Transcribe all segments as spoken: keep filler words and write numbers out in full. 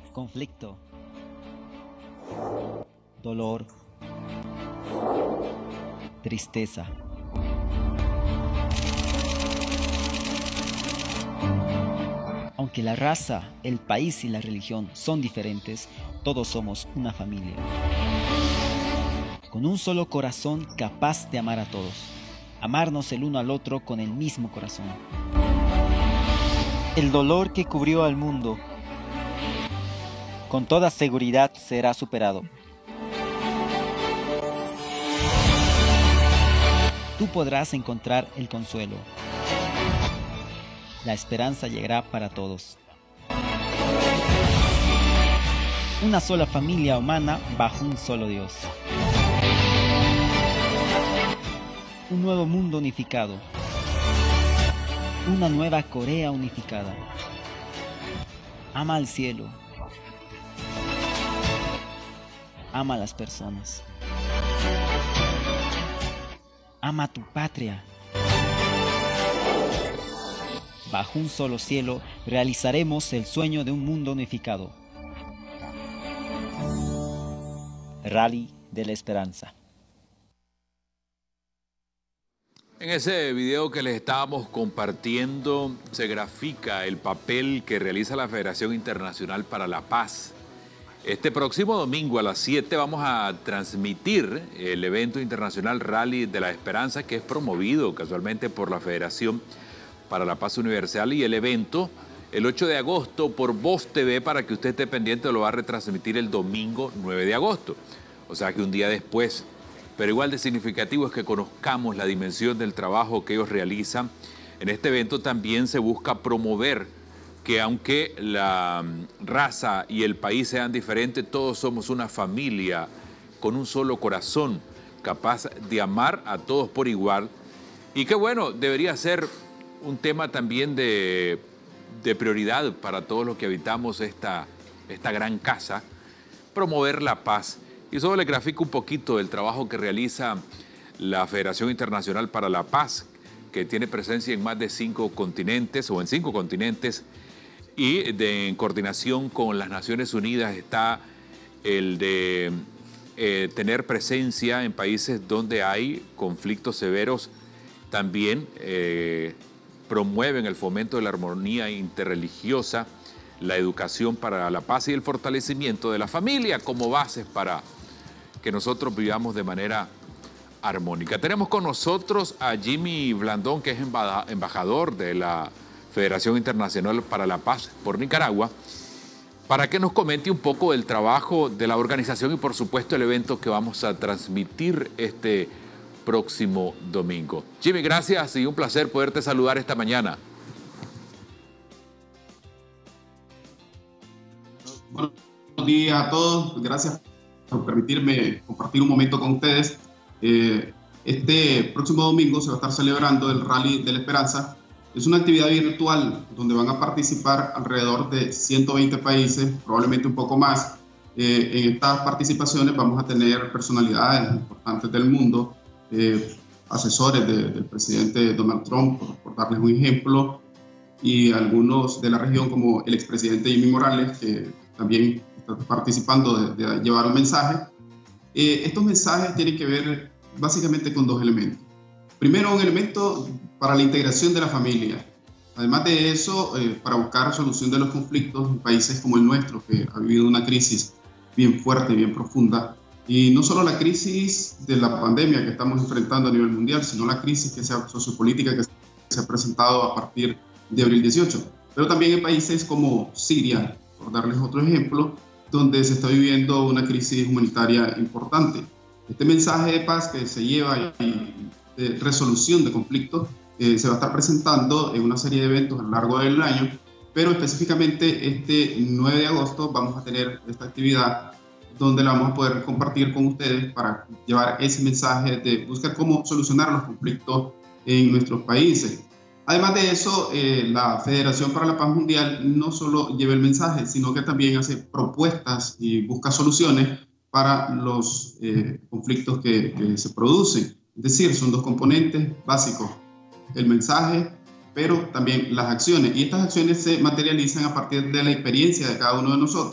conflicto, dolor, tristeza. Aunque la raza, el país y la religión son diferentes, todos somos una familia. Con un solo corazón capaz de amar a todos. Amarnos el uno al otro con el mismo corazón. El dolor que cubrió al mundo, con toda seguridad será superado. Tú podrás encontrar el consuelo. La esperanza llegará para todos. Una sola familia humana bajo un solo Dios. Un nuevo mundo unificado. Una nueva Corea unificada. Ama al cielo. Ama a las personas. Ama a tu patria. Bajo un solo cielo realizaremos el sueño de un mundo unificado. Rally de la Esperanza. En ese video que les estábamos compartiendo se grafica el papel que realiza la Federación Internacional para la Paz. Este próximo domingo a las siete vamos a transmitir el evento internacional Rally de la Esperanza, que es promovido casualmente por la Federación para la Paz Universal, y el evento el ocho de agosto por Voz T V, para que usted esté pendiente, lo va a retransmitir el domingo nueve de agosto, o sea que un día después. Pero igual de significativo es que conozcamos la dimensión del trabajo que ellos realizan. En este evento también se busca promover que aunque la raza y el país sean diferentes, todos somos una familia con un solo corazón, capaz de amar a todos por igual. Y que bueno, debería ser un tema también de, de prioridad para todos los que habitamos esta, esta gran casa, promover la paz. Y solo le grafico un poquito del trabajo que realiza la Federación Internacional para la Paz, que tiene presencia en más de cinco continentes o en cinco continentes, y de, en coordinación con las Naciones Unidas está el de eh, tener presencia en países donde hay conflictos severos. También eh, promueven el fomento de la armonía interreligiosa, la educación para la paz y el fortalecimiento de la familia como bases para que nosotros vivamos de manera armónica. Tenemos con nosotros a Jimmy Blandón, que es embajador de la Federación Internacional para la Paz por Nicaragua, para que nos comente un poco del trabajo de la organización y por supuesto el evento que vamos a transmitir este próximo domingo. Jimmy, gracias y un placer poderte saludar esta mañana. Buenos días a todos, gracias por permitirme compartir un momento con ustedes. Eh, este próximo domingo se va a estar celebrando el Rally de la Esperanza. Es una actividad virtual donde van a participar alrededor de ciento veinte países, probablemente un poco más. Eh, en estas participaciones vamos a tener personalidades importantes del mundo, eh, asesores de, del presidente Donald Trump, por, por darles un ejemplo, y algunos de la región como el expresidente Jimmy Morales, que también está participando de, de llevar un mensaje. Eh, estos mensajes tienen que ver básicamente con dos elementos. Primero, un elemento para la integración de la familia. Además de eso, eh, para buscar solución de los conflictos en países como el nuestro, que ha vivido una crisis bien fuerte, bien profunda. Y no solo la crisis de la pandemia que estamos enfrentando a nivel mundial, sino la crisis que sea sociopolítica que se ha presentado a partir de abril dieciocho. Pero también en países como Siria, por darles otro ejemplo, donde se está viviendo una crisis humanitaria importante. Este mensaje de paz que se lleva y de resolución de conflictos eh, se va a estar presentando en una serie de eventos a lo largo del año, pero específicamente este nueve de agosto vamos a tener esta actividad donde la vamos a poder compartir con ustedes para llevar ese mensaje de buscar cómo solucionar los conflictos en nuestros países. Además de eso, eh, la Federación para la Paz Mundial no solo lleva el mensaje, sino que también hace propuestas y busca soluciones para los eh, conflictos que, que se producen. Es decir, son dos componentes básicos, el mensaje, pero también las acciones. Y estas acciones se materializan a partir de la experiencia de cada uno de nosotros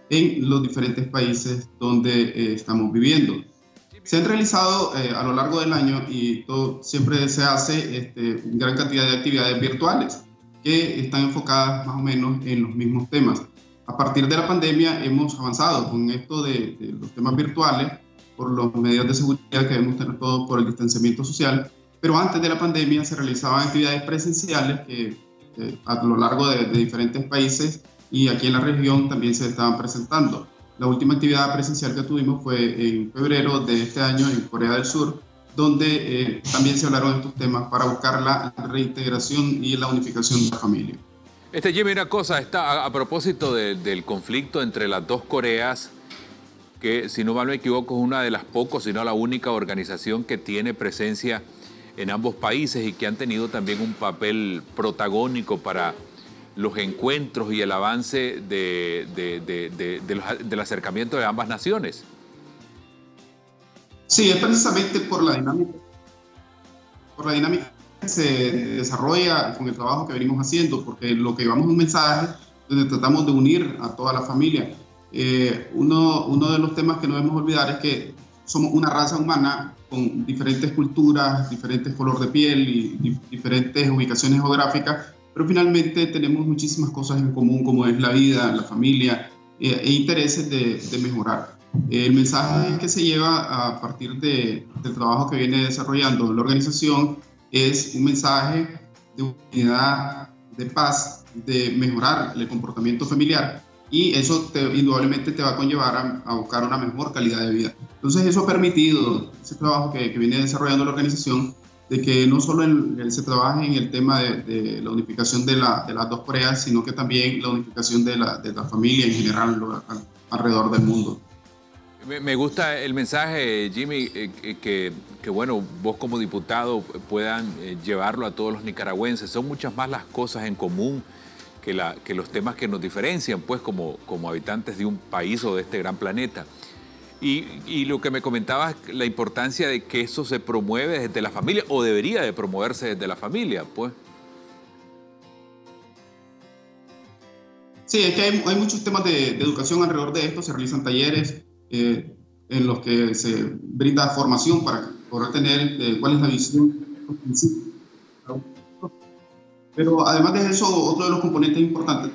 en los diferentes países donde eh, estamos viviendo. Se han realizado eh, a lo largo del año y todo, siempre se hace este, gran cantidad de actividades virtuales que están enfocadas más o menos en los mismos temas. A partir de la pandemia hemos avanzado con esto de, de los temas virtuales por las medidas de seguridad que debemos tener todos por el distanciamiento social, pero antes de la pandemia se realizaban actividades presenciales que eh, a lo largo de, de diferentes países y aquí en la región también se estaban presentando. La última actividad presencial que tuvimos fue en febrero de este año en Corea del Sur, donde eh, también se hablaron de estos temas para buscar la reintegración y la unificación de la familia. Este, Jimmy, una cosa, está a, a propósito de, del conflicto entre las dos Coreas, que si no mal me equivoco es una de las pocas, si no la única organización que tiene presencia en ambos países y que han tenido también un papel protagónico para los encuentros y el avance de, de, de, de, de los, del acercamiento de ambas naciones. Sí, es precisamente por la dinámica, por la dinámica que se desarrolla con el trabajo que venimos haciendo, porque lo que llevamos es un mensaje donde tratamos de unir a toda la familia. Eh, uno, uno de los temas que no debemos olvidar es que somos una raza humana con diferentes culturas, diferentes color de piel y di diferentes ubicaciones geográficas, pero finalmente tenemos muchísimas cosas en común, como es la vida, la familia eh, e intereses de, de mejorar. Eh, el mensaje que se lleva a partir de, del trabajo que viene desarrollando la organización es un mensaje de unidad, de paz, de mejorar el comportamiento familiar, y eso te, indudablemente te va a conllevar a, a buscar una mejor calidad de vida. Entonces eso ha permitido, ese trabajo que, que viene desarrollando la organización, de que no solo el, se trabaje en el tema de, de la unificación de, la, de las dos Coreas, sino que también la unificación de la, de la familia en general lo, alrededor del mundo. Me, me gusta el mensaje, Jimmy, eh, que, que bueno, vos como diputado puedan eh, llevarlo a todos los nicaragüenses. Son muchas más las cosas en común que, la, que los temas que nos diferencian, pues, como, como habitantes de un país o de este gran planeta. Y, y lo que me comentabas, la importancia de que eso se promueve desde la familia, o debería de promoverse desde la familia, pues. Sí, es que hay, hay muchos temas de, de educación alrededor de esto. Se realizan talleres eh, en los que se brinda formación para poder tener eh, cuál es la visión. Pero además de eso, otro de los componentes importantes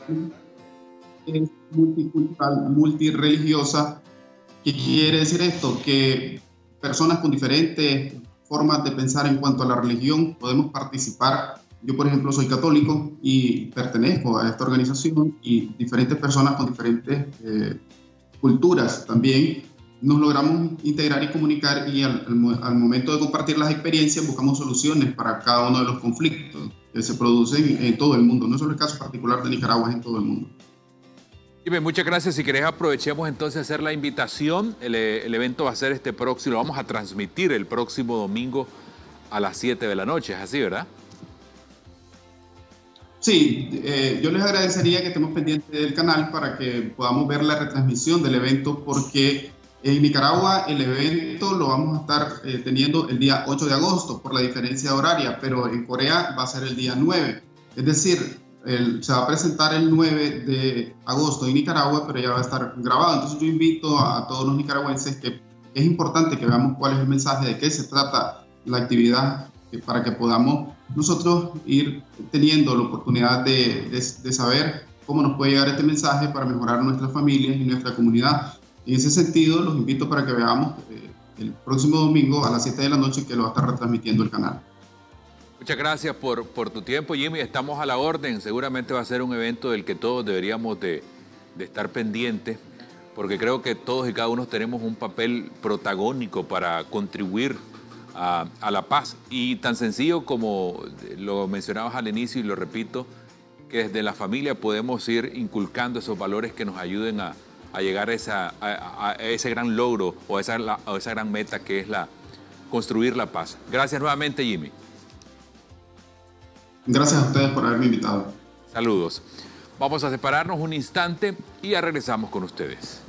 es multicultural, multireligiosa. ¿Qué quiere decir esto? Que personas con diferentes formas de pensar en cuanto a la religión podemos participar. Yo, por ejemplo, soy católico y pertenezco a esta organización, y diferentes personas con diferentes eh, culturas también nos logramos integrar y comunicar, y al, al, al momento de compartir las experiencias buscamos soluciones para cada uno de los conflictos que se producen en, en todo el mundo. No es solo el caso particular de Nicaragua, es en todo el mundo. Jimmy, muchas gracias. Si querés, aprovechemos entonces a hacer la invitación. El, el evento va a ser este próximo, lo vamos a transmitir el próximo domingo a las siete de la noche. ¿Es así, verdad? Sí, eh, yo les agradecería que estemos pendientes del canal para que podamos ver la retransmisión del evento, porque en Nicaragua el evento lo vamos a estar eh, teniendo el día ocho de agosto por la diferencia horaria, pero en Corea va a ser el día nueve. Es decir, el, se va a presentar el nueve de agosto en Nicaragua, pero ya va a estar grabado. Entonces yo invito a, a todos los nicaragüenses que es importante que veamos cuál es el mensaje, de qué se trata la actividad, que, para que podamos nosotros ir teniendo la oportunidad de, de, de saber cómo nos puede llegar este mensaje para mejorar nuestras familias y nuestra comunidad. En ese sentido, los invito para que veamos eh, el próximo domingo a las siete de la noche, que lo va a estar retransmitiendo el canal. Muchas gracias por, por tu tiempo, Jimmy. Estamos a la orden. Seguramente va a ser un evento del que todos deberíamos de, de estar pendientes, porque creo que todos y cada uno tenemos un papel protagónico para contribuir a, a la paz. Y tan sencillo como lo mencionabas al inicio, y lo repito, que desde la familia podemos ir inculcando esos valores que nos ayuden a, a llegar a, esa, a, a ese gran logro o a esa, a esa gran meta que es la, construir la paz. Gracias nuevamente, Jimmy. Gracias a ustedes por haberme invitado. Saludos. Vamos a separarnos un instante y ya regresamos con ustedes.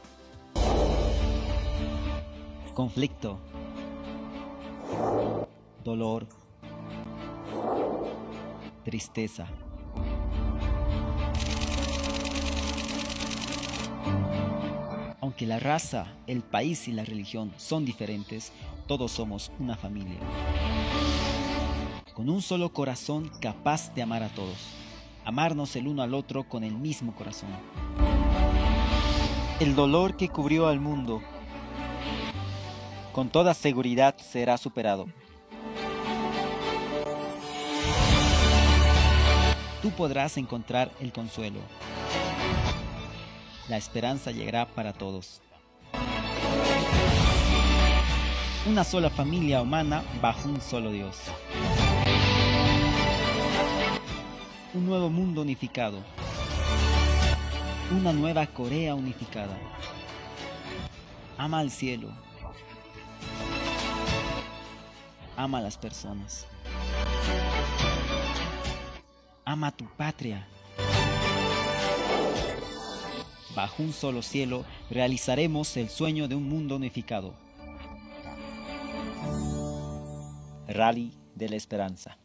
Conflicto, dolor, tristeza, Aunque la raza, el país y la religión son diferentes, todos somos una familia. Con un solo corazón capaz de amar a todos. Amarnos el uno al otro con el mismo corazón. El dolor que cubrió al mundo, con toda seguridad será superado. Tú podrás encontrar el consuelo. La esperanza llegará para todos. Una sola familia humana bajo un solo Dios. Un nuevo mundo unificado. Una nueva Corea unificada. Ama al cielo. Ama a las personas. Ama a tu patria. Bajo un solo cielo realizaremos el sueño de un mundo unificado. Rally de la Esperanza.